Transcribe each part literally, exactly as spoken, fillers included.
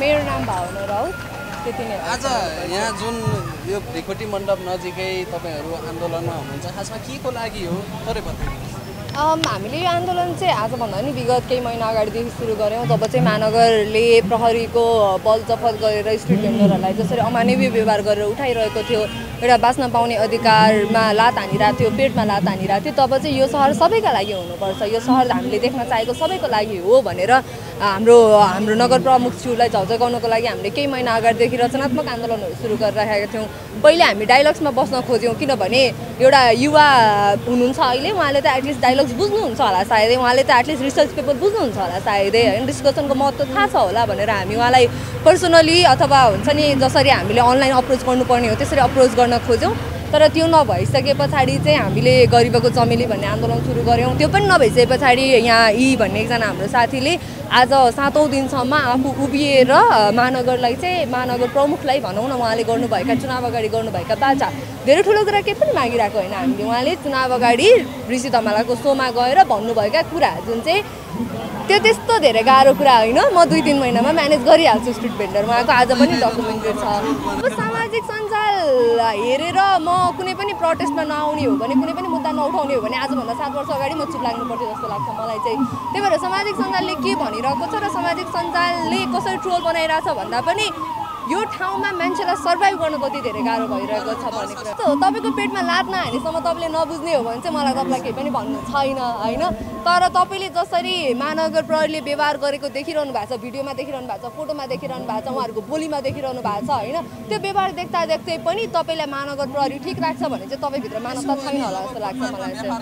मेरो नाम भावना राउत। त्यति नै। आज यहाँ जुन यो भ्रिकुटी मण्डप नजिकै तपाईहरु आन्दोलनमा हुनुहुन्छ खासमा के को लागि हो थोरै बताइदिनुहोस्। हामीले यो आन्दोलन चाहिँ आज भन्दा नि विगत केही महिना अगाडिदेखि सुरु गऱ्यौँ। जब चाहिँ महानगरले प्रहरीको बल जफत गरेर स्ट्रिट भेन्डरहरूलाई जसरी अमानवीय व्यवहार गरेर उठाइरहेको थियो, एउटा बाँच्न पाउने अधिकारमा लात हानिरहेको थियो, पेटमा लात हानिरहेको थियो, तब चाहिँ यो सहर सबैका लागि हुनुपर्छ, यो सहर हामीले देख्न चाहेको सबैको लागि हो भनेर हाम्रो हाम्रो नगर प्रमुखज्यूलाई झल्झगाउनको लागि हामीले केही महिना अगाडिदेखि रचनात्मक आन्दोलनहरू सुरु गरिरहेका थियौँ। पहिले हामी डायलग्समा बस्न खोज्यौँ, किनभने एउटा युवा हुनुहुन्छ अहिले, उहाँले त एटलिस्ट डायलग्स बुझ्नुहुन्छ होला सायदै, उहाँले त एटलिस्ट रिसर्च पेपर बुझ्नुहुन्छ होला सायदै होइन, डिस्कसनको महत्त्व थाहा छ होला भनेर हामी उहाँलाई पर्सनली अथवा हुन्छ नि जसरी हामीले अनलाइन अप्रोच गर्नुपर्ने हो त्यसरी अप्रोच गर्न खोज्यौँ। तर त्यो नभइसके पछाडि चाहिँ हामीले गरिबको चमेली भन्ने आन्दोलन सुरु गऱ्यौँ। त्यो पनि नभइसके पछाडि यहाँ यी भन्ने एकजना हाम्रो साथीले आज सातौँ दिनसम्म आफू उभिएर महानगरलाई चाहिँ महानगर प्रमुखलाई भनौँ न उहाँले गर्नुभएका चुनाव अगाडि गर्नुभएका बाचा धेरै ठुलो कुरा केही पनि मागिरहेको होइन हामीले। उहाँले चुनाव अगाडि ऋषि धमालाको सोमा गएर भन्नुभएका कुरा जुन चाहिँ त्यो त्यस्तो धेरै गाह्रो कुरा होइन, म दुई तिन महिनामा म्यानेज गरिहाल्छु स्ट्रिट भेन्डर। उहाँको आज पनि डकुमेन्टेड छ। अब सामाजिक सञ्जाल हेरेर म कुनै पनि प्रोटेस्टमा नआउने हो भने, कुनै पनि मुद्दा नउठाउने हो भने आजभन्दा सात वर्ष अगाडि म चुप लाग्नु पर्थ्यो जस्तो लाग्छ मलाई चाहिँ। त्यही भएर सामाजिक सञ्जालले के भनिरहेको छ र सामाजिक सञ्जालले कसरी ट्रोल बनाइरहेछ भन्दा पनि यो ठाउँमा मान्छेलाई सर्भाइभ गर्न कति धेरै गाह्रो भइरहेको छ भन्ने कुरा। तपाईँको पेटमा लात नहानेसम्म तपाईँले नबुझ्ने हो भने चाहिँ मलाई तपाईँलाई केही पनि भन्नु छैन होइन। तर तपाईँले जसरी महानगर प्रहरीले व्यवहार गरेको देखिरहनु भएको छ, भिडियोमा देखिरहनु भएको छ, फोटोमा देखिरहनु भएको छ, उहाँहरूको बोलीमा देखिरहनु भएको छ होइन, त्यो व्यवहार देख्दा देख्दै पनि तपाईँलाई महानगर प्रहरी ठिक लाग्छ भने चाहिँ तपाईँभित्र मानवता छैन होला जस्तो लाग्छ मलाई चाहिँ।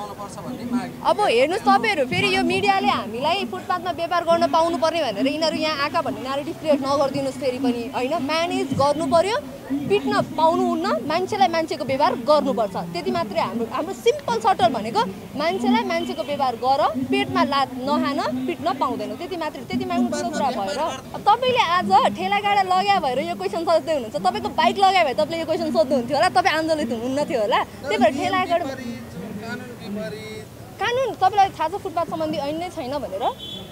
अब हेर्नुहोस् तपाईँहरू फेरि यो मिडियाले हामीलाई फुटपाथमा व्यापार गर्न पाउनु पर्ने भनेर यिनीहरू यहाँ आएका भन्ने नारेटिभ क्रिएट नगरिदिनुहोस् फेरि पनि होइन। म्यानेज गर्नु पर्यो, पिट्न पाउनुहुन्न, मान्छेलाई मान्छेको व्यवहार गर्नुपर्छ, त्यति मात्रै हाम्रो हाम्रो सिम्पल सटल भनेको मान्छेलाई मान्छेको व्यवहार गर, पेटमा लात नहान, पिट्न पाउँदैनौ, त्यति मात्रै। त्यति माग्नु ठुलो कुरा भएर अब तपाईँले आज ठेलागाडा लगाए भएर यो क्वेसन सोच्दै हुनुहुन्छ, तपाईँको बाइक लगाए भए तपाईँले यो क्वेसन सोध्नुहुन्थ्यो होला, तपाईँ आन्दोलित हुनुहुन्न थियो होला। त्यही भएर ठेलागाडा कानुन तपाईँलाई थाहा छ फुटपाथ सम्बन्धी ऐन नै छैन भनेर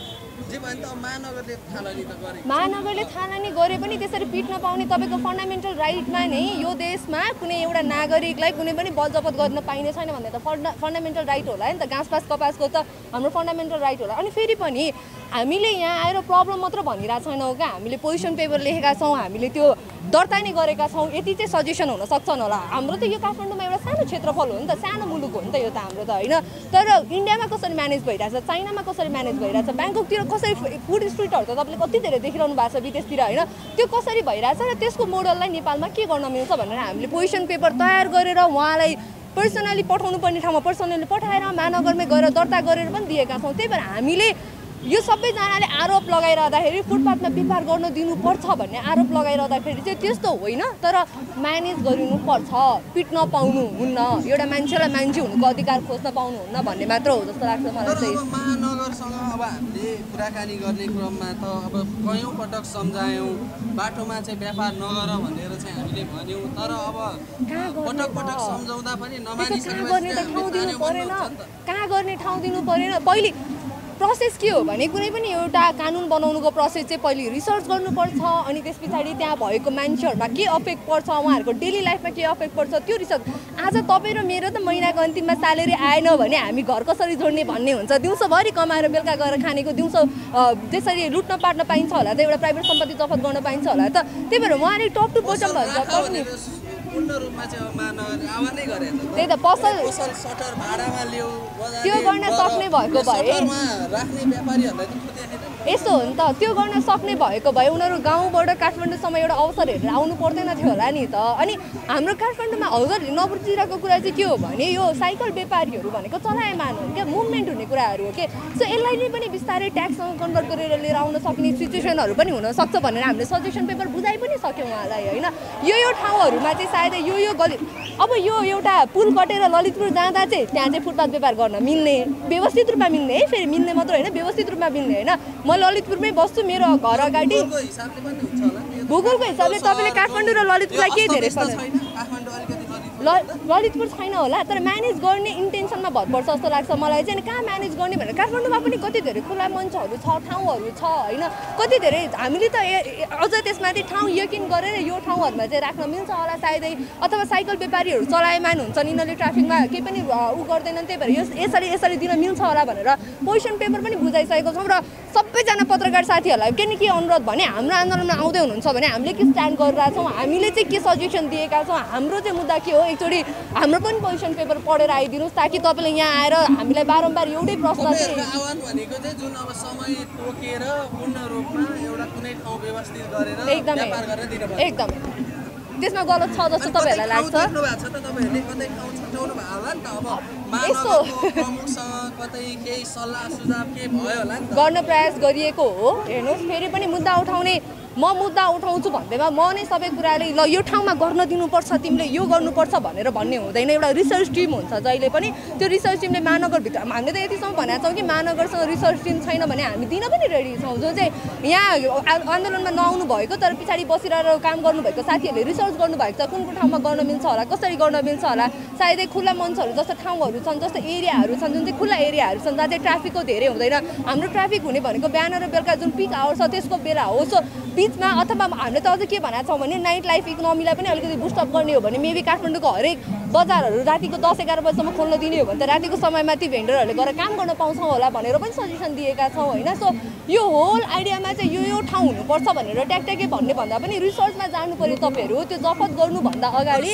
महानगरले थालनी गरे पनि त्यसरी पिट्न पाउने तपाईँको फन्डामेन्टल राइटमा नै यो देशमा कुनै एउटा नागरिकलाई कुनै पनि बलजफत गर्न पाइने छैन भन्ने त फन्डा फन्डामेन्टल राइट होला नि त। घाँसपास कपासको त हाम्रो फन्डामेन्टल राइट होला। अनि फेरि पनि हामीले यहाँ आएर प्रब्लम मात्र भनिरहेको छैनौँ क्या, हामीले पोजिसन पेपर लेखेका छौँ, हामीले त्यो दर्ता नै गरेका छौँ, यति चाहिँ सजेसन हुन सक्छन् होला। हाम्रो त यो काठमाडौँमा एउटा सानो क्षेत्रफल हो नि त, सानो मुलुक हो नि त यो त हाम्रो त होइन। तर इन्डियामा कसरी म्यानेज भइरहेछ, चाइनामा कसरी म्यानेज भइरहेछ, ब्याङ्ककतिर कसरी फुड स्ट्रिटहरू त तपाईँले कति धेरै देखिरहनु भएको छ विदेशतिर होइन, त्यो कसरी भइरहेछ र त्यसको मोडललाई नेपालमा के गर्न मिल्छ भनेर हामीले पोजिसन पेपर तयार गरेर उहाँलाई पर्सनली पठाउनु पर्ने ठाउँमा पर्सनली पठाएर महानगरमै गएर दर्ता गरेर पनि दिएका छौँ। त्यही भएर हामीले यो सबैजनाले आरोप लगाइरहँदाखेरि फुटपाथमा व्यापार गर्न दिनुपर्छ भन्ने आरोप लगाइरहँदाखेरि चाहिँ त्यस्तो होइन, तर म्यानेज गरिनुपर्छ, पिट्न पाउनुहुन्न, एउटा मान्छेलाई मान्छे हुनुको अधिकार खोज्न पाउनुहुन्न भन्ने मात्र हो जस्तो लाग्छ मलाई चाहिँ। महानगरसँग अब हामीले कुराकानी गर्ने क्रममा त अब कयौँ पटक सम्झायौँ, बाटोमा चाहिँ व्यापार नगर भनेर चाहिँ हामीले भन्यौँ, तर अब पटक पटक सम्झाउँदा पनि नमानिसकेपछि ठाउँ दिनु परेन, कहाँ गर्ने ठाउँ दिनु परेन। पहिले प्रोसेस के हो भने कुनै पनि एउटा कानुन बनाउनुको प्रोसेस चाहिँ पहिले रिसर्च गर्नुपर्छ, अनि त्यस पछाडि त्यहाँ भएको मान्छेहरूमा के अफेक्ट पर्छ, उहाँहरूको डेली लाइफमा के अफेक्ट पर्छ त्यो रिसर्च। आज तपाईँ र मेरो त महिनाको अन्तिममा स्यालेरी आएन भने हामी घर कसरी जोड्ने भन्ने हुन्छ, दिउँसोभरि कमाएर बेलुका गएर खानेको, दिउँसो त्यसरी लुट्न पाट्न पाइन्छ होला त, एउटा प्राइभेट सम्पत्ति जफत गर्न पाइन्छ होला त। त्यही भएर उहाँले टप टु बोटम भन्छ त्यही त पसल त्यो गर्न सक्ने भएको भए यस्तो हो नि त, त्यो गर्न सक्ने भएको भए उनीहरू गाउँबाट काठमाडौँसम्म एउटा अवसर हेरेर आउनु पर्दैन थियो होला नि त। अनि हाम्रो काठमाडौँमा हजुर नबुझिरहेको कुरा चाहिँ के हो भने यो साइकल व्यापारीहरू भनेको चलायमान हो क्या, मुभमेन्ट हुने कुराहरू हो कि, सो यसलाई नै पनि बिस्तारै ट्याक्ससँग कन्भर्ट गरेर लिएर आउन सक्ने सिचुएसनहरू पनि हुनसक्छ भनेर हामीले सजेसन पेपर बुझाइ पनि सक्यौँ उहाँलाई होइन। यो यो ठाउँहरूमा चाहिँ सायद यो यो गली अब यो एउटा पुल कटेर ललितपुर जाँदा चाहिँ त्यहाँ चाहिँ फुटपाथ व्यापार गर्न मिल्ने, व्यवस्थित रूपमा मिल्ने है, फेरि मिल्ने मात्र होइन व्यवस्थित रूपमा मिल्ने होइन। म ललितपुरमै बस्छु, मेरो घर अगाडि भूगोलको हिसाबले तपाईँले काठमाडौँ र ललितपुरलाई के धेरै पर्छ, ललितपुर छैन होला तर म्यानेज गर्ने इन्टेन्सनमा भर पर्छ जस्तो लाग्छ मलाई चाहिँ। अनि कहाँ म्यानेज गर्ने भनेर काठमाडौँमा पनि कति धेरै खुला मञ्चहरू छ, ठाउँहरू छ होइन, कति धेरै हामीले त अझ त्यसमाथि ठाउँ यकिन गरेर यो ठाउँहरूमा चाहिँ राख्न मिल्छ होला सायदै, अथवा साइकल व्यापारीहरू चलायमान हुन्छन्, यिनीहरूले ट्राफिकमा केही पनि उ गर्दैनन्, त्यही भएर यसरी यसरी दिन मिल्छ होला भनेर पोजिसन पेपर पनि बुझाइसकेको छौँ। र सबैजना पत्रकार साथीहरूलाई के न के अनुरोध भने हाम्रो आन्दोलनमा आउँदै हुनुहुन्छ भने हामीले के स्ट्यान्ड गरिरहेको छौँ, हामीले चाहिँ के सजेसन दिएका छौँ, हाम्रो चाहिँ मुद्दा के हो, एकचोटि हाम्रो पनि पोजिसन पेपर पढेर आइदिनुहोस् ताकि तपाईँले यहाँ आएर हामीलाई बारम्बार एउटै प्रश्न चाहिँ आह्वान भनेको चाहिँ जुन अब समय तोकेर पूर्ण रूपमा एउटा कुनै ठाउँ व्यवस्थित गरेर एकदमै व्यापार गरेर दिन पर्छ। एकदमै त्यसमा गलत छ जस्तो तपाईँहरूलाई लाग्छ? देख्नु भएको छ त तपाईँहरूले कतै ठाउँ छुट्याउनु भयो होला नि त, अब महानगरको प्रमुखसँग कतै केही सल्लाह सुझाव के भयो होला नि त, गर्न प्रयास गरिएको हो। हेर्नुहोस् फेरि पनि मुद्दा उठाउने म मुद्दा उठाउँछु भन्दैमा म नै सबै कुराले ल यो ठाउँमा गर्न दिनुपर्छ, तिमीले यो गर्नुपर्छ भनेर भन्ने हुँदैन। एउटा रिसर्च टिम हुन्छ जहिले पनि, त्यो रिसर्च टिमले महानगरभित्र हामीले त यतिसम्म भनेको छौँ कि महानगरसँग रिसर्च टिम छैन भने हामी दिन पनि रेडी छौँ। जो चाहिँ यहाँ आन्दोलनमा नआउनु भएको तर पछाडि बसिरहेर काम गर्नुभएको साथीहरूले रिसर्च गर्नुभएको छ, कुन कुन ठाउँमा गर्न मिल्छ होला, कसरी गर्न मिल्छ होला, सायदै खुल्ला मञ्चहरू जस्तो ठाउँहरू छन्, जस्तो एरियाहरू छन् जुन चाहिँ खुल्ला एरियाहरू छन् जहाँ चाहिँ ट्राफिकको धेरै हुँदैन। हाम्रो ट्राफिक हुने भनेको बिहान र बेलुका जुन पिक आवर छ त्यसको बेला हो। सो बिचमा अथवा हामीले त अझ के भनेको छौँ भने नाइट लाइफ इकोनोमीलाई पनि अलिकति बुस्टअप गर्ने हो भने मेबी काठमाडौँको हरेक बजारहरू रातिको दस एघार बजीसम्म खोल्न दिने हो भने त रातिको समयमा ती भेन्डरहरूले गएर काम गर्न पाउँछौँ होला भनेर पनि सजेसन दिएका छौँ होइन। सो यो होल आइडियामा चाहिँ यो यो ठाउँ हुनुपर्छ भनेर ट्याकट्याकै भन्ने भन्दा पनि रिसर्चमा जानु पऱ्यो तपाईँहरू। त्यो जफत गर्नुभन्दा अगाडि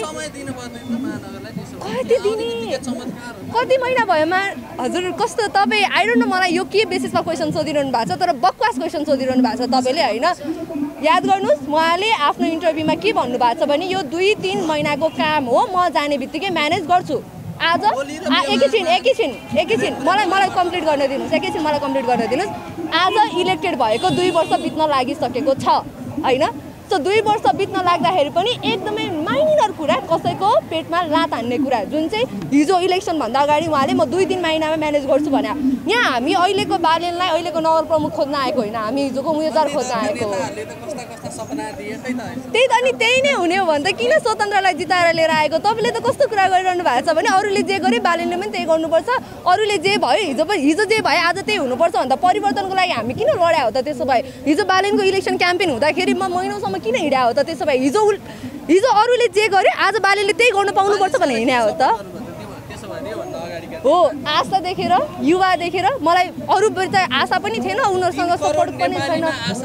कति दिने कति महिना भएमा हजुर कस्तो तपाईँ आइडोन्ट नो मलाई यो के बेसिसमा क्वेसन सोधिरहनु भएको छ तर बकवास क्वेसन सोधिरहनु भएको छ तपाईँले होइन। याद गर्नुहोस् उहाँले आफ्नो इन्टरभ्यूमा के भन्नुभएको छ भने यो दुई तिन महिनाको काम हो, म जाने बित्तिकै म्यानेज गर्छु। आज एकैछिन एकैछिन एकैछिन मलाई मलाई कम्प्लिट गर्न दिनुहोस्, एकैछिन मलाई कम्प्लिट गर्न दिनुहोस्। आज इलेक्टेड भएको दुई वर्ष बित्न लागिसकेको छ होइन। सो दुई वर्ष बित्न लाग्दाखेरि पनि एकदमै माइनर कुरा कसैको पेटमा लात हान्ने कुरा जुन चाहिँ हिजो इलेक्सनभन्दा अगाडि उहाँले म दुई तिन महिनामा म्यानेज गर्छु भने यहाँ हामी अहिलेको बालेनलाई अहिलेको नगर प्रमुख खोज्न आएको होइन, हामी हिजोको उम्मेदवार खोज्न आएको हो। त्यही त अनि त्यही नै हुने हो भने त किन स्वतन्त्रलाई जिताएर लिएर आएको? तपाईँले त कस्तो कुरा गरिरहनु भएको छ भने अरूले जे गरे बालेनले पनि त्यही गर्नुपर्छ, अरूले जे भयो हिजो पनि हिजो जे भयो आज त्यही हुनुपर्छ भन्दा परिवर्तनको लागि हामी किन लड्या हो त? त्यसो भए हिजो बालेनको इलेक्सन क्याम्पेन हुँदाखेरि म महिनौसम्म किन हिँड्या हो त? त्यसो भए हिजो हिजो अरूले जे गरे आज बालेले त्यही गर्नु पाउनुपर्छ भनेर हिँड्या हो त हो। आशा देखेर युवा देखेर मलाई अरू त आशा पनि थिएन, उनीहरूसँग सपोर्ट पनि छैन।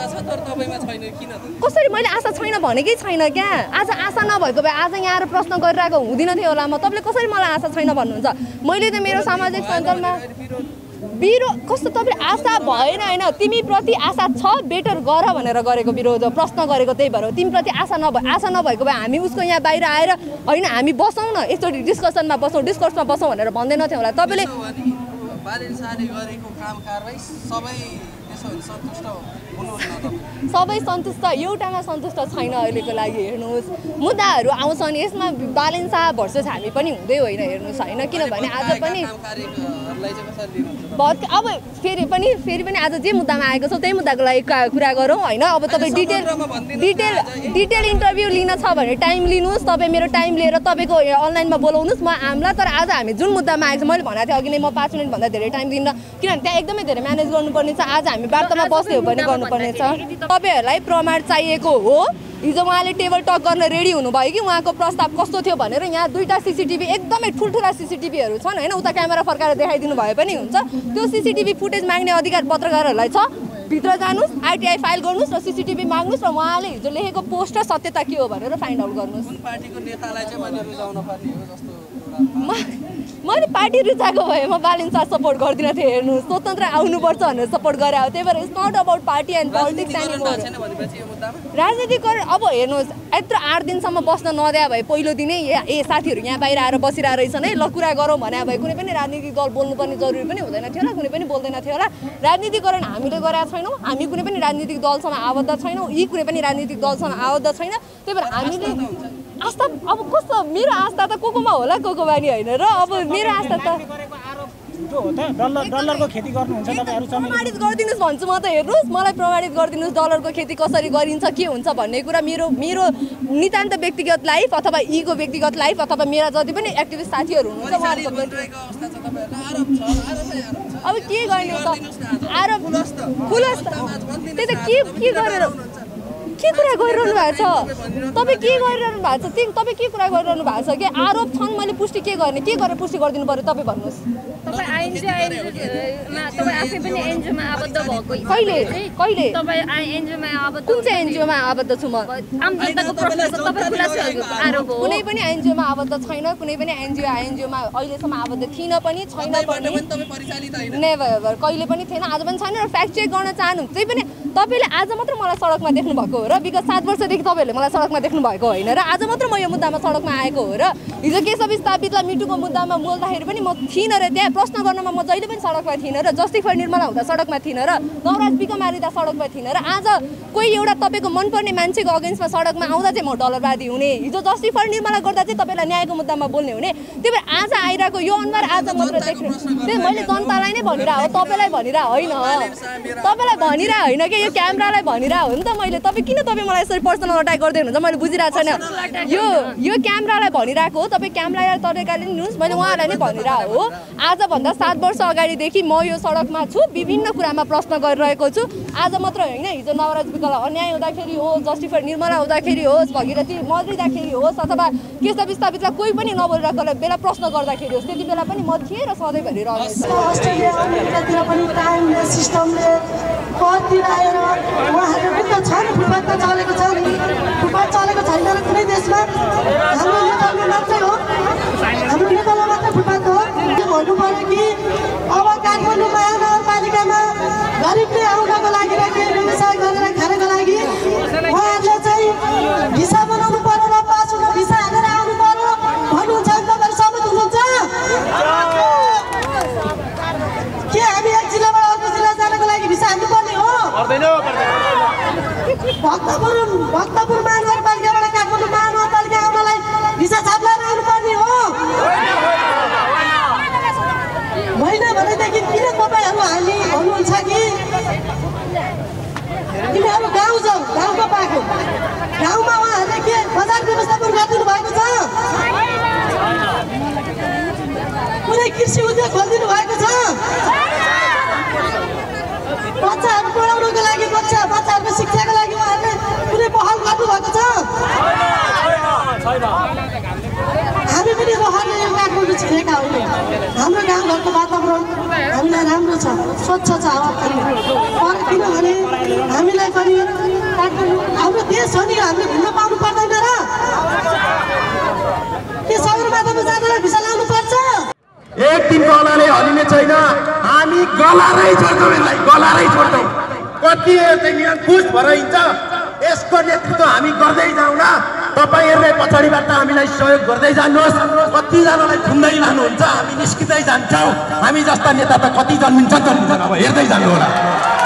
कसरी मैले आशा छैन भनेकै छैन क्या। आज आशा नभएको भए आज यहाँ आएर प्रश्न गरिरहेको हुँदिन थियो होला म। तपाईँले कसरी मलाई आशा छैन भन्नुहुन्छ? मैले त मेरो सामाजिक सञ्जालमा बिरो कस्तो तपाईँले आशा भएन होइन, तिमीप्रति आशा छ बेटर गर भनेर गरेको विरोध प्रश्न गरेको, त्यही भएर तिमीप्रति आशा नभए आशा नभएको भए हामी उसको यहाँ बाहिर आएर होइन हामी बसौँ न एकचोटि डिस्कसनमा बसौँ डिस्कसमा बसौँ भनेर भन्दैन थियो होला। तपाईँले सबै सन्तुष्ट एउटामा सन्तुष्ट छैन अहिलेको लागि। हेर्नुहोस् मुद्दाहरू आउँछन् यसमा बालेन शाह भर्सेस हामी पनि हुँदै होइन हेर्नुहोस् होइन, किनभने आज पनि अब फेरि पनि फेरि पनि आज जे मुद्दामा आएको छ त्यही मुद्दाको लागि कुरा गरौँ होइन। अब तपाईँ डिटेल डिटेल डिटेल इन्टरभ्यू लिन छ भने टाइम लिनुहोस्, तपाईँ मेरो टाइम लिएर तपाईँको अनलाइनमा बोलाउनुहोस्, म आउँला। तर आज हामी जुन मुद्दामा आएको छ मैले भनेको थिएँ अघि नै म पाँच मिनटभन्दा धेरै टाइम दिन्न, किनभने त्यहाँ एकदमै धेरै म्यानेज गर्नुपर्ने छ। आज हामी वार्तामा बस्ने हो भने गर्नुपर्ने छ। तपाईँहरूलाई प्रमाण चाहिएको हो। हिजो उहाँले टेबल टक गर्न रेडी हुनुभयो कि उहाँको प्रस्ताव कस्तो थियो भनेर यहाँ दुईवटा सिसिटिभी एकदमै ठुल्ठुला सिसिटिभीहरू छन् होइन, उता क्यामेरा फर्काएर देखाइदिनु भए पनि हुन्छ। त्यो सिसिटिभी फुटेज माग्ने अधिकार पत्रकारहरूलाई छ, भित्र जानुहोस् आरटिआई फाइल गर्नुहोस् र सिसिटिभी माग्नुहोस् र उहाँले हिजो लेखेको पोस्ट र सत्यता के हो भनेर फाइन्ड आउट गर्नुहोस्। मैले पार्टी रुचाएको भए म बालेन शाह सपोर्ट गर्दिनँ थिएँ। हेर्नुहोस् स्वतन्त्र आउनुपर्छ भनेर सपोर्ट गरे हो, त्यही भएर it's not about party and politics anymore. राजनीतिकरण अब हेर्नुहोस् यत्रो आठ दिनसम्म बस्न नदिया भए पहिलो दिनै ए साथीहरू यहाँ बाहिर आएर बसिरहेको रहेछन् है ल कुरा गरौँ भने भए कुनै पनि राजनीतिक दल बोल्नुपर्ने जरुरी पनि हुँदैन थियो होला, कुनै पनि बोल्दैन थियो होला। राजनीतिकरण हामीले गरेका छैनौँ, हामी कुनै पनि राजनीतिक दलसँग आबद्ध छैनौँ, यी कुनै पनि राजनीतिक दलसँग आबद्ध छैन। त्यही भएर हामीले आस्था अब कस्तो मेरो आस्था त को कोमा होला को को बानी होइन र अब मेरो आस्था त झुटो हो त डलर डलरको खेती गर्नुहुन्छ तपाईहरु चमेली प्रमाणित गरिदिनुस् भन्छु म त हेर्नुस् मलाई प्रमाणित गरिदिनुस् डलरको खेती कसरी गरिन्छ के हुन्छ भन्ने कुरा मेरो मेरो नितान्त व्यक्तिगत लाइफ अथवा इगो व्यक्तिगत लाइफ अथवा मेरा जति पनि एक्टिभिस्ट साथीहरु हुनुहुन्छ उहाँहरुको अब के गर्ने त आरोप खुलस्त त्यही त के के गरेर के कुरा गरिरहनु भएको छ तपाईँ के गरिरहनु भएको छ तिमी तपाईँ के कुरा गरिरहनु भएको छ कि आरोप छन् मैले पुष्टि के गर्ने के गरेर पुष्टि गरिदिनु पर्यो तपाईँ भन्नुहोस् तपाईँ आइएनजिओ आइएनजिओमा तपाईँ आफै पनि एनजिओमा आबद्ध भएको कहिले कहिले तपाईँ एनजिओमा आबद्ध कुन चाहिँ एनजिओमा आबद्ध छु म आम जनताको प्रश्न छ तपाईँ खुलासा आरोप हो कुनै पनि एनजिओमा आबद्ध छैन कुनै पनि एनजिओ आइएनजिओमा अहिलेसम्म आबद्ध थिइन पनि छैन पनि नेभर कहिले पनि थिएन आज पनि छैन र फ्याक्ट चेक गर्न चाहनुहुन्छ त्यही पनि तपाईँले आज मात्र मलाई सडकमा देख्नु भएको हो र विगत सात वर्षदेखि तपाईँहरूले मलाई सडकमा देख्नु भएको होइन र आज मात्र म यो मुद्दामा सडकमा आएको हो र हिजो केशव स्थापितलाई मिटुको मुद्दामा बोल्दाखेरि पनि म थिइनँ र त्यहाँ प्रश्न गर्नमा म जहिले पनि सडकमा थिइनँ र जस्टिस फर निर्मला हुँदा सडकमा थिइनँ र नवराज पिक मारिँदा सडकमा थिइनँ र आज कोही एउटा तपाईँको मनपर्ने मान्छेको अगेन्स्टमा सडकमा आउँदा चाहिँ म डलरवादी हुने हिजो जस्टिस फर निर्मला गर्दा चाहिँ तपाईँलाई न्यायको मुद्दामा बोल्ने हुने त्यही भएर आज आइरहेको यो अनुहार आज मात्र देख्नु त्यही मैले जनतालाई नै भनिरह हो तपाईँलाई भनिरह होइन तपाईँलाई भनिरह होइन कि यो क्यामेरालाई भनिरह हो नि त मैले तपाईँ किन तपाईँ मलाई यसरी पर्सनल अट्याक गर्दै हुनुहुन्छ मैले बुझिरहेको छैन यो यो क्यामेरालाई भनिरहेको हो तपाईँ क्यामेरालाई तरिकाले लिनुहोस् मैले उहाँलाई नै भनिरहेको हो आजभन्दा सात वर्ष अगाडिदेखि म यो सडकमा छु विभिन्न कुरामा प्रश्न गरिरहेको छु आज मात्र होइन हिजो नवराज विकलाई अन्याय हुँदाखेरि होस् जस्टिस फर निर्मला हुँदाखेरि होस् भगीरथी मरिँदाखेरि होस् अथवा केशव स्थापितलाई कोही पनि नबोलिरहेको बेला प्रश्न गर्दाखेरि होस् त्यति बेला पनि म थिएँ र सधैँभरि रहनेछु अस्ट्रेलिया अमेरिकातिर पनि टाइमले सिस्टमले करतिर आएर उहाँहरूले पनि त छ नि फुटपाथ त चलेको छ नि फुटपाथ चलेको छैन र कुनै देशमा हाम्रो नेपालमा मात्रै हो हाम्रो नेपालमा मात्रै फुटपाथ हो के भन्नु पऱ्यो कि अब काठमाडौँ महानगरपालिकामा गरिबले आउनको लागि र केही व्यवसाय गरेर खानको लागि उहाँहरूले चाहिँ भिसा बनाउनु पर्यो र पास हुन भिसा हालेर आउनु पर्यो भन्नुहुन्छ तपाईँहरू सहमत हुनुहुन्छ के हामी एक जिल्लाबाट अर्को जिल्ला जानको लागि भिसा हाल्नुपर्ने हो भक्तपुर भक्तपुर महानगरपालिकाबाट काठमाडौँ महानगरपालिका आउनलाई भिसा छाप लगाएर आउनुपर्ने हो होइन भनेदेखि किन तपाईँहरू हामी भन्नुहुन्छ कि तिमीहरू गाउँ जाऊ गाउँको पाएको गाउँमा उहाँहरूले के बजार व्यवस्थापन गरिदिनु भएको छ कुनै कृषि उद्योग खोलिदिनु भएको छ बच्चाहरू पढाउनको लागि बच्चा बच्चाहरूको शिक्षाको लागि उहाँहरूले कुनै पहल गर्नुभएको छ हामी पनि रहरले यो काठमाडौँ छिरेका होइन हाम्रो गाउँघरको वातावरण हामीलाई राम्रो छ स्वच्छ छ हावापानी तर किनभने हामीलाई पनि काठमाडौँ हाम्रो देश हो नि हामीले घुम्न पाउनु पर्दैन र के सगरमाथामा जाँदा भिसा लाउनु पर्छ एक दिन गलाले हलिने छैन हामी गलारै छोड्छौँ यसलाई गलारै छौँ कति चाहिँ निरङ्कुश भएर हिँड्छ यसको नेतृत्व हामी गर्दै जाउँ न तपाईँहरूले पछाडिबाट हामीलाई सहयोग गर्दै जानुहोस् कतिजनालाई थुन्दै लानुहुन्छ हामी निस्किँदै जान्छौँ हामी जस्ता नेता त कति जन्मिन्छ जन्मिन्छ अब हेर्दै जानु होला